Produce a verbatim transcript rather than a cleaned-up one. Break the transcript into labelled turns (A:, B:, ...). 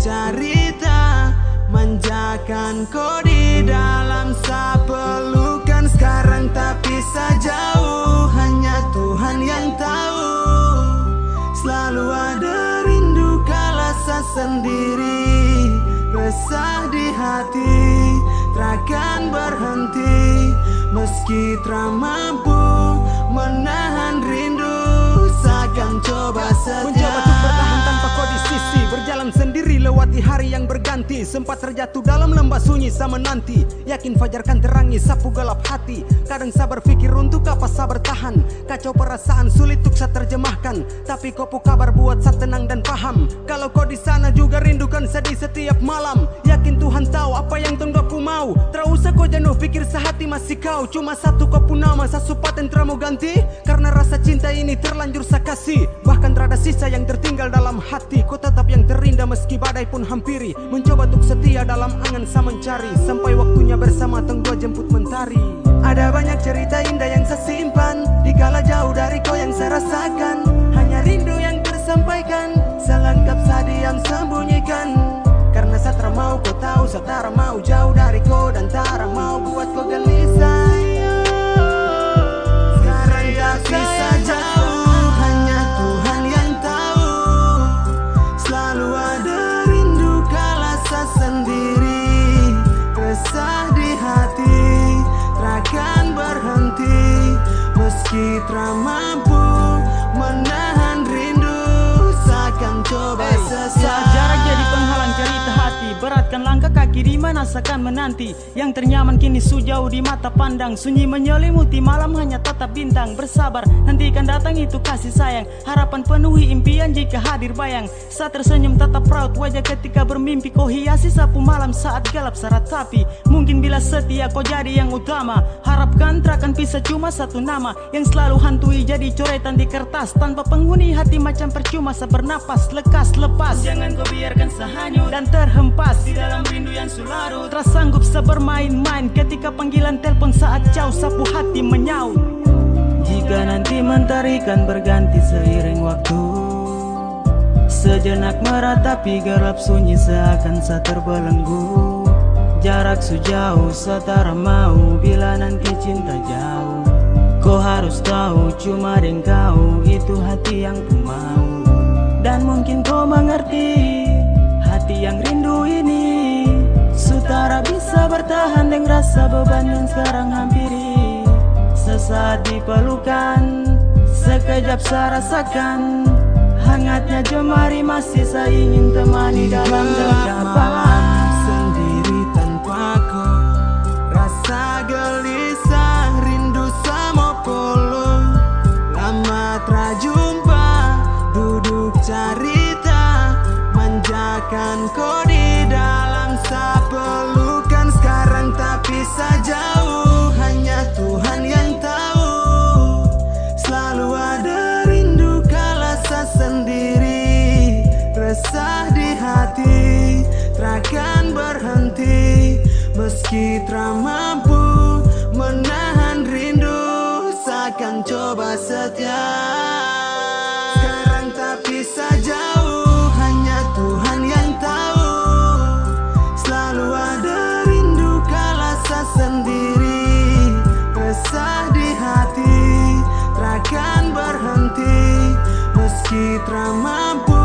A: cerita, manjakan kau di dalam sapelukan. Sekarang tak bisa jauh, hanya Tuhan yang tahu. Selalu ada rindu kala saya sendiri, resah di hati, takkan berhenti. Meski tak mampu menahan rindu, seakan coba setia.
B: Mencoba untuk bertahan tanpa kau di sisi, berjalan sendiri lewati hari yang berganti. Sempat terjatuh dalam lembah sunyi sama nanti, yakin fajar kan terangi sapu gelap hati. Kadang saya berpikir untuk apa saya bertahan, kacau perasaan sulit untuk saya terjemahkan. Tapi kau pu kabar buat saya tenang dan paham. Kalau kau di sana juga rindukan sedih setiap malam. Yakin Tuhan tahu apa yang tengah ku mau. Tak usah kau jenuh pikir sehati masih kau. Cuma satu kau pun nama saya supaten mau ganti. Karena rasa cinta ini terlanjur saya kasih. Bahkan terada sisa yang tertinggal dalam hati. Kau tetap yang terindah meski badai pun hampiri. Mencoba untuk setia dalam angan saya mencari, sampai waktunya bersama tengah jemput mentari. Ada banyak cerita indah yang saya simpan, dikala jauh dari kau yang saya rasakan. Hanya rindu yang tersampaikan, selengkap saya diam sembunyikan. Karena saya tak mau kau tahu, saya tak mau jauh dari kau, dan tak mau buat kau gelisah. Sekarang tak bisa jauh, hanya Tuhan yang tahu. Selalu ada rindu kala saya sendiri, resah di hati, takkan berhenti. Meski tak mampu menahan rindu, seakan coba sesat.
C: Jarak jadi penghalang cerita hati, beratkan langkah kaki di mana seakan menanti. Yang ternyaman kini sujauh di mata pandang, sunyi menyelimuti malam hanya tatap bintang. Bersabar, nantikan datang itu kasih sayang, harapan penuhi impian jika hadir bayang. Saat tersenyum tatap raut wajah ketika bermimpi, kau hiasi sapu malam saat gelap syarat tapi. Mungkin bila setia kau jadi yang utama, harapkan takkan bisa cuma satu nama yang selalu hantui jadi coretan di kertas. Tanpa penghuni hati macam percuma sebernapas, lekas lepas. Jangan kau biarkan sehanyut dan terhempas di dalam rindu yang sularut. Terasa sanggup sebermain-main ketika panggilan telepon saat jauh sapu hati menyaut. Jika nanti mentari kan berganti seiring waktu, sejenak meratapi gelap sunyi seakan saya terbelenggu. Jarak sejauh setara mau bila nanti cinta jauh. Kau harus tahu cuma dengan kau itu hati yang ku mau. Dan mungkin kau mengerti hati yang rindu ini, sutara bisa bertahan dengan rasa beban yang sekarang hampiri. Sesaat dipelukan, sekejap saya rasakan hangatnya jemari masih saya ingin temani dalam genggaman.
A: Sendiri tanpa kau, rasa gelisah rindu sama polo. Lama tak jumpa, duduk cerita, manjakan kau di dalam sapelukan. Sekarang tak bisa jauh, hanya Tuhan yang tahu. Selalu ada rindu kala saya sendiri, resah di hati, takkan berhenti. Meski tak mampu menahan rindu, seakan coba setia. Sekarang tak bisa jauh, hanya Tuhan yang tahu. Selalu ada rindu kala saya sendiri, resah di hati, takkan berhenti. Meski tak mampu